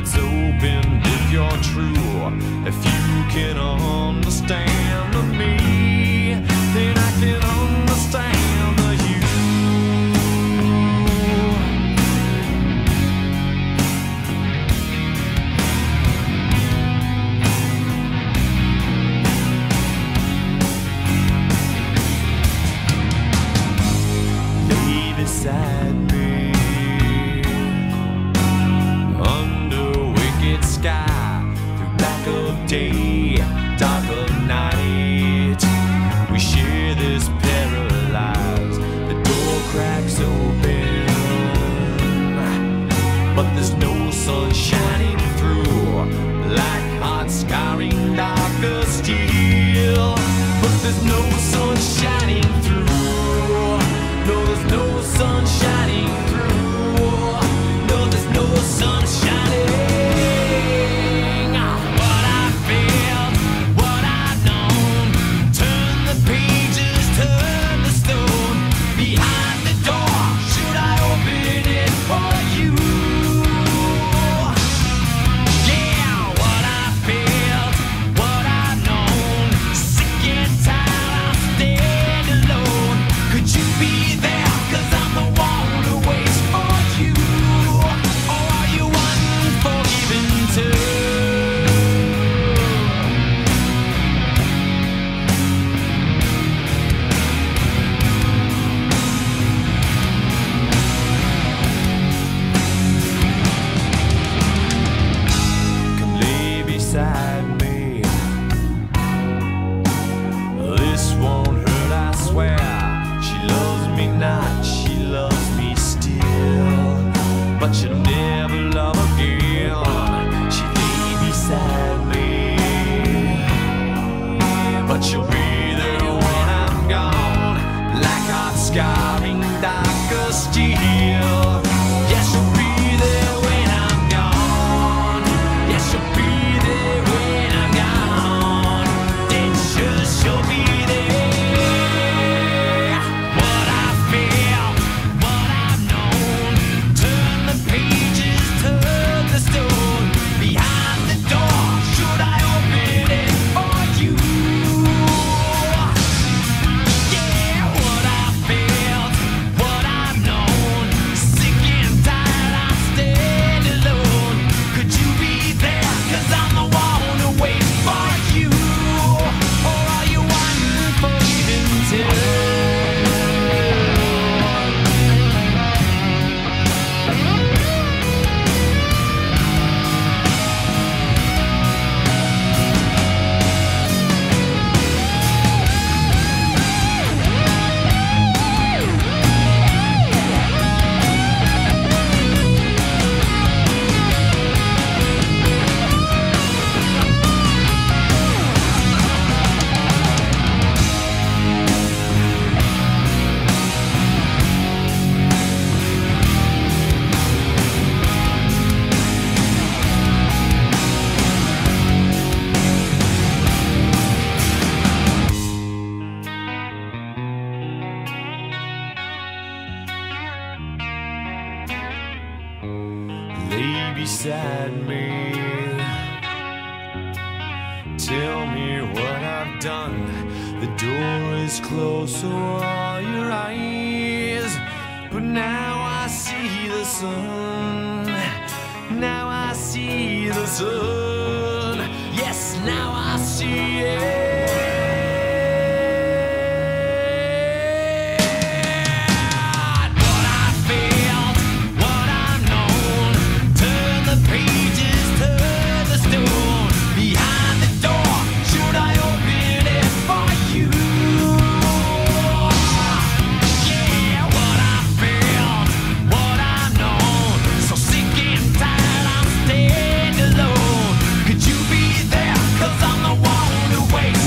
it's open if you're true. If you can understand me, then I can understand you. Lay beside me under wicked sky, through black of day, dark of night. We share this paralyzed. The door cracks open, but there's no sun shining through. Black heart scarring dark of steel, but there's no sun shining through. No, there's no sun shining through. No, there's no sun shining. What I felt, what I've known. Turn the pages, turn the stone. Behind the door, should I open it for you? Yeah, what I felt, what I've known. Sick and tired, I stand alone. Could you be there? 'Cause I'm the one who waits for you. Or are you unforgiven too? Come lay beside me. This won't hurt, I swear. She loves me not, she loves me still, but she'll never love again. She lay beside me, but she'll be there when I'm gone. Black heart scarring dark as steel. Yes, she'll be there when I'm gone. Yes, she'll be there when I'm gone. Then she'll be there. What I feel, what I've known. Turn the pages, turn the stone. Behind the door, should I open it for you? Yeah, what I felt, what I've known. Sick and tired, I stand alone. Could you be there? 'Cause I'm the one who waits for you. Or are you unforgiven too? Lay beside me. Tell me what I've done. The door is closed, so are your eyes. But now I see the sun. Now I see the sun. Yes, now I see it. What I felt, what I've known. Turn the pages, turn the stone. Behind the door, should I open it for you? Yeah, what I felt, what I've known. So sick and tired, I'm staying alone. Could you be there? 'Cause I'm the one who waits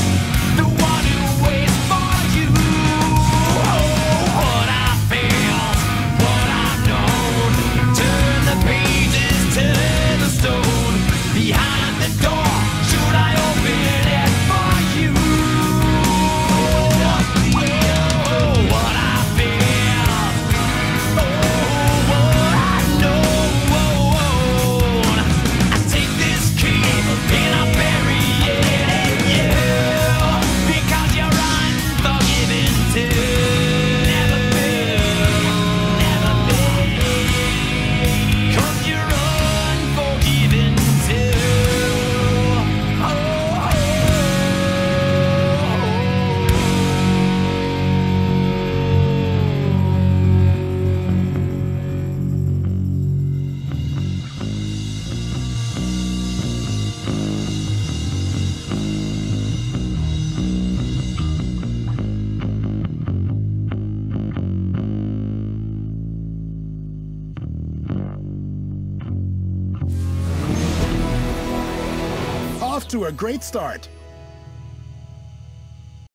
to a great start.